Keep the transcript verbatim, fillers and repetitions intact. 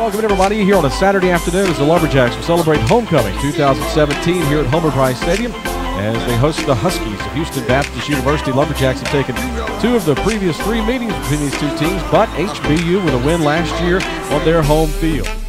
Welcome everybody here on a Saturday afternoon as the Lumberjacks will celebrate homecoming two thousand seventeen here at Homer Price Stadium as they host the Huskies of Houston Baptist University. Lumberjacks have taken two of the previous three meetings between these two teams, but H B U with a win last year on their home field.